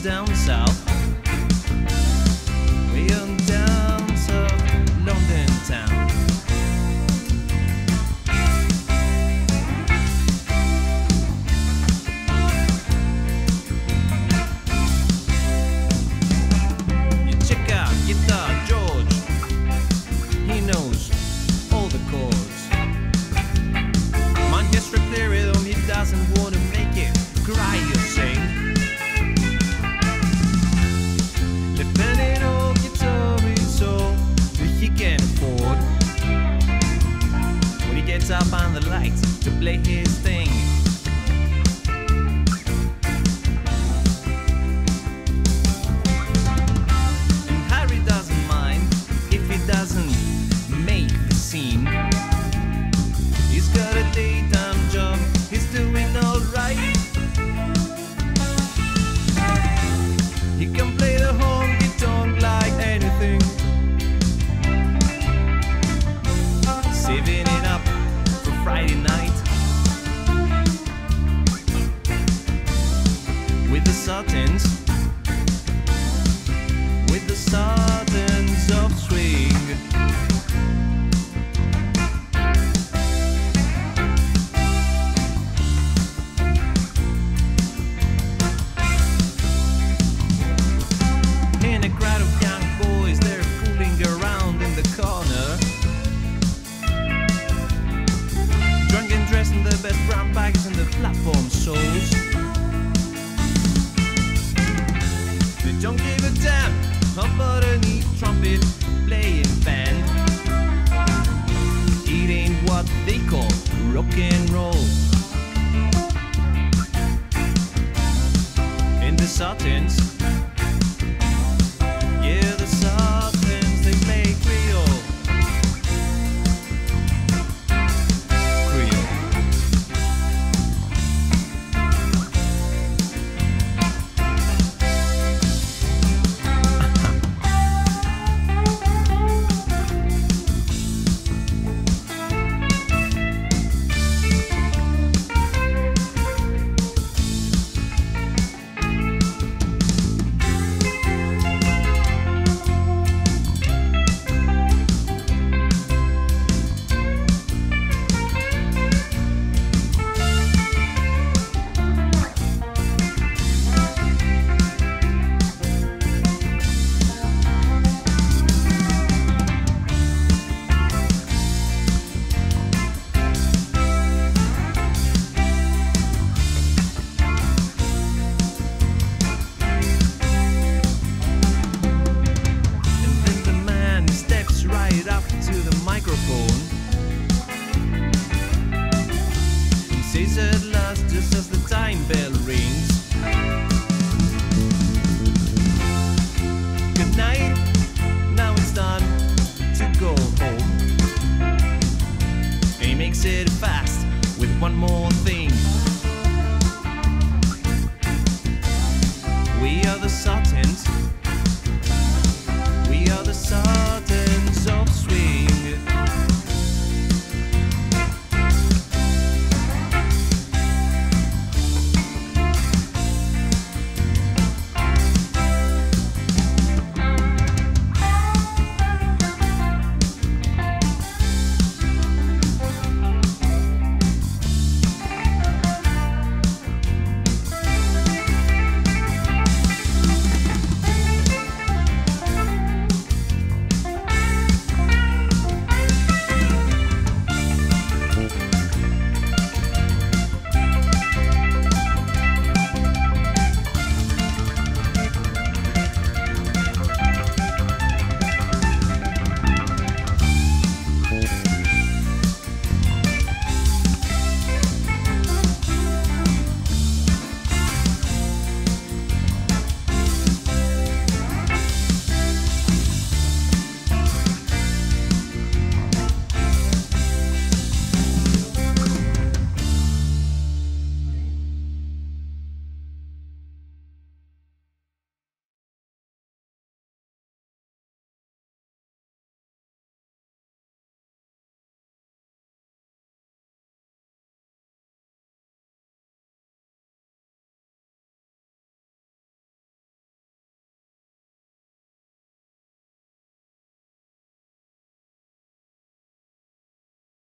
down south. Way on down south, London town. You check out Guitar George. He knows all the chords. Manchester clear rhythm, he doesn't want to make it cry, you sing. Depending on guitar so he can afford. When he gets up on the lights to play his thing. And Harry doesn't mind if he doesn't make the scene. He's got a daytime job, he's doing alright. He can play the home guitar like anything. Saving it up for Friday night. With the Sultans. With the Sultans of swing. In a crowd of young boys, they're fooling around in the corner. Drunk and dressed in the best brown bags and the platform soles. They don't give a damn about any trumpet playing band. It ain't what they call rock and roll. In the Sultans. Yeah, the Sultans, they play Creole. Creole. The Sultans